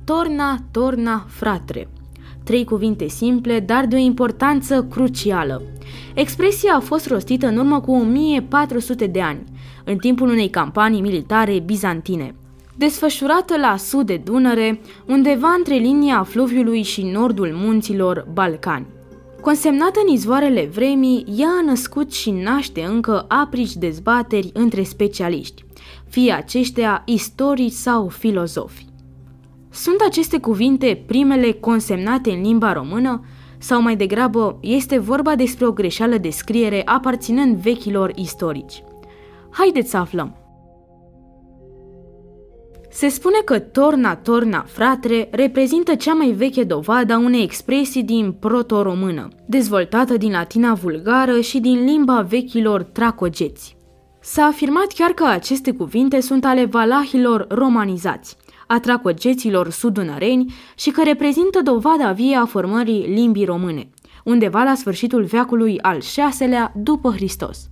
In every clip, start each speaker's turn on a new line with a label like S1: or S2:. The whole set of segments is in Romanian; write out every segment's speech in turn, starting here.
S1: torna, torna, fratre. 3 cuvinte simple, dar de o importanță crucială. Expresia a fost rostită în urmă cu 1400 de ani, în timpul unei campanii militare bizantine, desfășurată la sud de Dunăre, undeva între linia fluviului și nordul munților Balcani. Consemnată în izvoarele vremii, ea a născut și naște încă aprici dezbateri între specialiști, fie aceștia istorici sau filozofi. Sunt aceste cuvinte primele consemnate în limba română sau mai degrabă este vorba despre o greșeală de scriere aparținând vechilor istorici? Haideți să aflăm! Se spune că torna, torna, fratre reprezintă cea mai veche dovadă a unei expresii din proto-română, dezvoltată din latina vulgară și din limba vechilor tracogeți. S-a afirmat chiar că aceste cuvinte sunt ale valahilor romanizați, a tracogeților sud-dunăreni și că reprezintă dovada vie a formării limbii române, undeva la sfârșitul veacului al VI-lea după Hristos.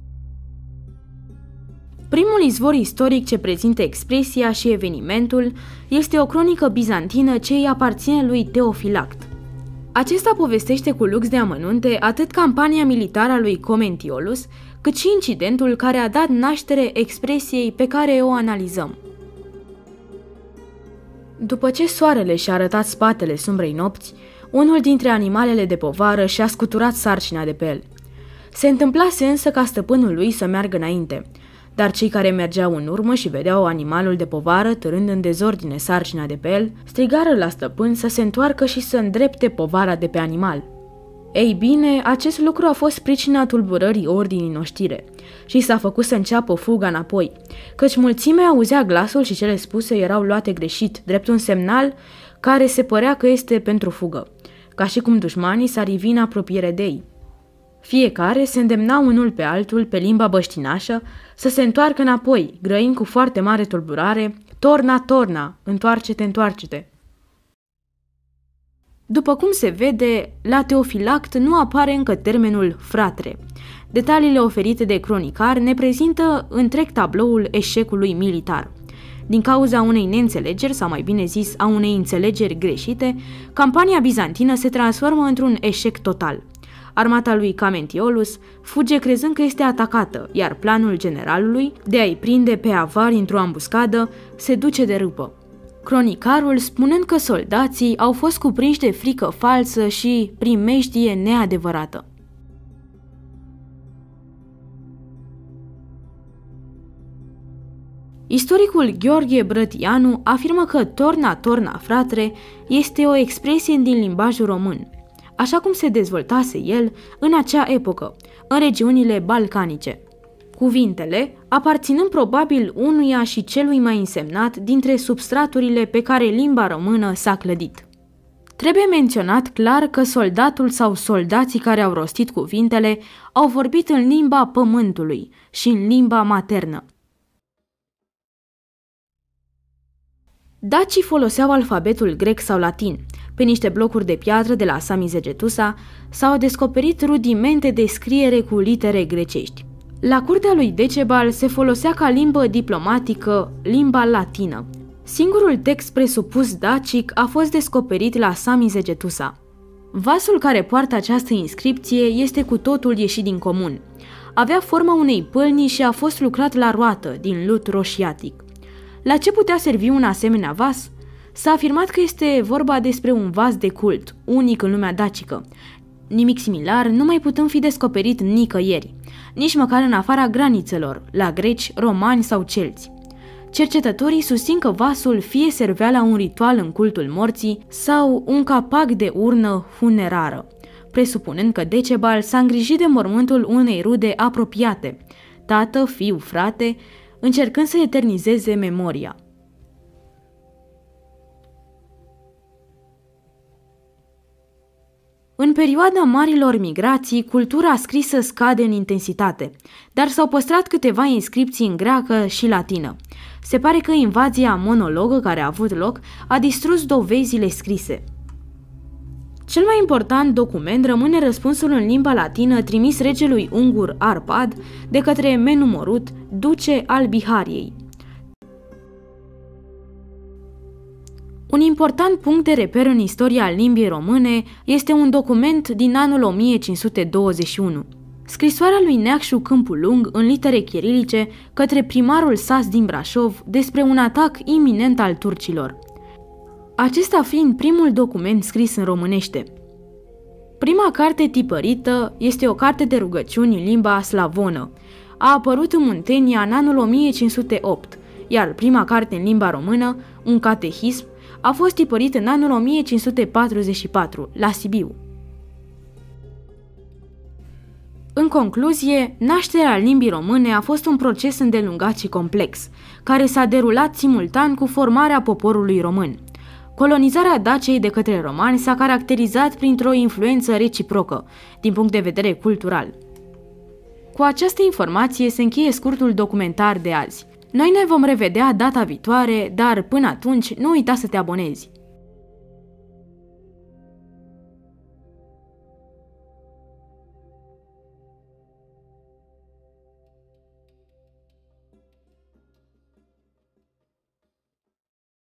S1: Primul izvor istoric ce prezintă expresia și evenimentul este o cronică bizantină ce îi aparține lui Teofilact. Acesta povestește cu lux de amănunte atât campania militară a lui Comentiolus, cât și incidentul care a dat naștere expresiei pe care o analizăm. După ce soarele și-a arătat spatele sumbrei nopți, unul dintre animalele de povară și-a scuturat sarcina de pe el. Se întâmplase însă ca stăpânul lui să meargă înainte, dar cei care mergeau în urmă și vedeau animalul de povară târând în dezordine sarcina de pe el, strigară la stăpân să se întoarcă și să îndrepte povara de pe animal. Ei bine, acest lucru a fost pricina tulburării ordinii în oștire și s-a făcut să înceapă fuga înapoi, căci mulțimea auzea glasul și cele spuse erau luate greșit, drept un semnal care se părea că este pentru fugă, ca și cum dușmanii s-ar ivi în apropiere de ei. Fiecare se îndemna unul pe altul, pe limba băștinașă, să se întoarcă înapoi, grăind cu foarte mare tulburare: torna, torna, întoarce-te, întoarce-te. După cum se vede, la Teofilact nu apare încă termenul fratre. Detaliile oferite de cronicar ne prezintă întreg tabloul eșecului militar. Din cauza unei neînțelegeri, sau mai bine zis, a unei înțelegeri greșite, campania bizantină se transformă într-un eșec total. Armata lui Camentiolus fuge crezând că este atacată, iar planul generalului de a-i prinde pe avari într-o ambuscadă se duce de râpă. Cronicarul spunând că soldații au fost cuprinși de frică falsă și primejdie neadevărată. Istoricul Gheorghe Brătianu afirmă că torna, torna, fratre este o expresie din limbajul român, așa cum se dezvoltase el în acea epocă, în regiunile balcanice. Cuvintele aparținând probabil unuia și celui mai însemnat dintre substraturile pe care limba română s-a clădit. Trebuie menționat clar că soldatul sau soldații care au rostit cuvintele au vorbit în limba pământului și în limba maternă. Dacii foloseau alfabetul grec sau latin. Pe niște blocuri de piatră de la Samizegetusa s-au descoperit rudimente de scriere cu litere grecești. La curtea lui Decebal se folosea ca limbă diplomatică limba latină. Singurul text presupus dacic a fost descoperit la Samizegetusa. Vasul care poartă această inscripție este cu totul ieșit din comun. Avea forma unei pâlnii și a fost lucrat la roată, din lut roșiatic. La ce putea servi un asemenea vas? S-a afirmat că este vorba despre un vas de cult, unic în lumea dacică. Nimic similar nu mai putând fi descoperit nicăieri, nici măcar în afara granițelor, la greci, romani sau celți. Cercetătorii susțin că vasul fie servea la un ritual în cultul morții sau un capac de urnă funerară, presupunând că Decebal s-a îngrijit de mormântul unei rude apropiate, tată, fiu, frate, încercând să eternizeze memoria. În perioada marilor migrații, cultura scrisă scade în intensitate, dar s-au păstrat câteva inscripții în greacă și latină. Se pare că invazia monologă care a avut loc a distrus dovezile scrise. Cel mai important document rămâne răspunsul în limba latină trimis regelui ungur Arpad de către Menumorut, duce al Bihariei. Un important punct de reper în istoria limbii române este un document din anul 1521. Scrisoarea lui Neacșu Câmpul Lung în litere chirilice către primarul sas din Brașov despre un atac iminent al turcilor. Acesta fiind primul document scris în românește. Prima carte tipărită este o carte de rugăciuni în limba slavonă. A apărut în Muntenia în anul 1508, iar prima carte în limba română, un catehism, a fost tipărit în anul 1544, la Sibiu. În concluzie, nașterea limbii române a fost un proces îndelungat și complex, care s-a derulat simultan cu formarea poporului român. Colonizarea Daciei de către romani s-a caracterizat printr-o influență reciprocă, din punct de vedere cultural. Cu această informație se încheie scurtul documentar de azi. Noi ne vom revedea data viitoare, dar până atunci nu uita să te abonezi!